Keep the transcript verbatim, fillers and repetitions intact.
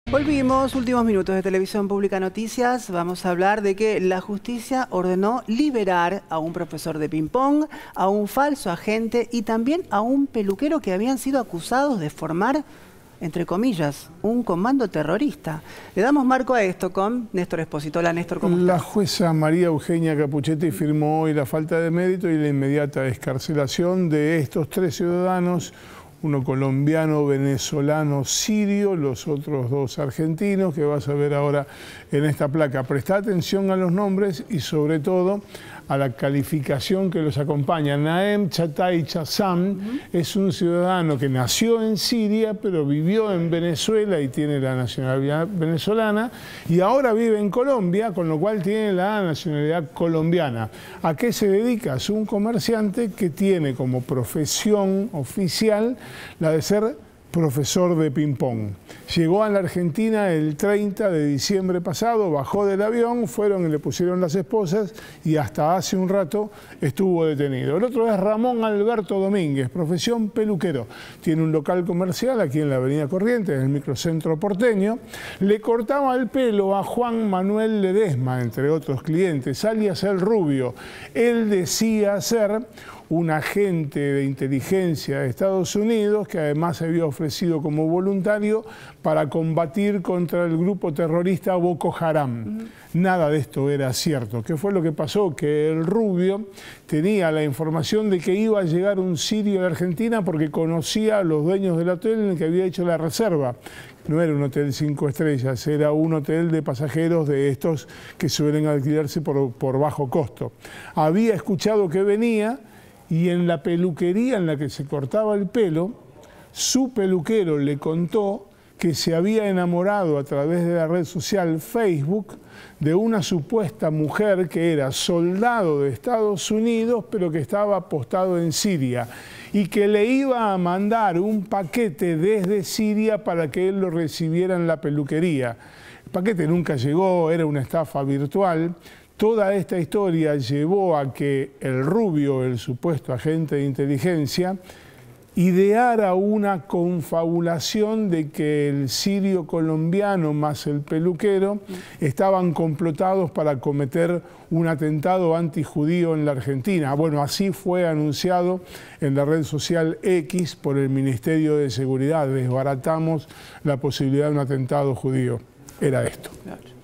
Volvimos, últimos minutos de Televisión Pública Noticias. Vamos a hablar de que la justicia ordenó liberar a un profesor de ping-pong, a un falso agente y también a un peluquero que habían sido acusados de formar, entre comillas, un comando terrorista. Le damos marco a esto con Néstor Espósito. Hola, Néstor, ¿cómo estás? La jueza María Eugenia Capuchetti firmó hoy la falta de mérito y la inmediata excarcelación de estos tres ciudadanos, uno colombiano, venezolano, sirio, los otros dos argentinos, que vas a ver ahora en esta placa. Presta atención a los nombres y sobre todo a la calificación que los acompaña. Naem Chatay Chassam uh-huh. es un ciudadano que nació en Siria, pero vivió en Venezuela y tiene la nacionalidad venezolana, y ahora vive en Colombia, con lo cual tiene la nacionalidad colombiana. ¿A qué se dedica? Es un comerciante que tiene como profesión oficial la de ser profesor de ping-pong. Llegó a la Argentina el treinta de diciembre pasado, bajó del avión, fueron y le pusieron las esposas y hasta hace un rato estuvo detenido. El otro es Ramón Alberto Domínguez, profesión peluquero. Tiene un local comercial aquí en la avenida Corrientes, en el microcentro porteño. Le cortaba el pelo a Juan Manuel Ledesma, entre otros clientes, alias El Rubio. Él decía ser un agente de inteligencia de Estados Unidos que además se había ofrecido como voluntario para combatir contra el grupo terrorista Boko Haram. Uh-huh. Nada de esto era cierto. ¿Qué fue lo que pasó? Que El Rubio tenía la información de que iba a llegar un sirio a la Argentina porque conocía a los dueños del hotel en el que había hecho la reserva. No era un hotel cinco estrellas, era un hotel de pasajeros de estos que suelen alquilarse por, por bajo costo. Había escuchado que venía y en la peluquería en la que se cortaba el pelo, su peluquero le contó que se había enamorado a través de la red social Facebook de una supuesta mujer que era soldado de Estados Unidos, pero que estaba apostado en Siria, y que le iba a mandar un paquete desde Siria para que él lo recibiera en la peluquería. El paquete nunca llegó, era una estafa virtual. Toda esta historia llevó a que El Rubio, el supuesto agente de inteligencia, ideara una confabulación de que el sirio colombiano más el peluquero estaban complotados para cometer un atentado antijudío en la Argentina. Bueno, así fue anunciado en la red social X por el Ministerio de Seguridad. Desbaratamos la posibilidad de un atentado judío. Era esto. Claro.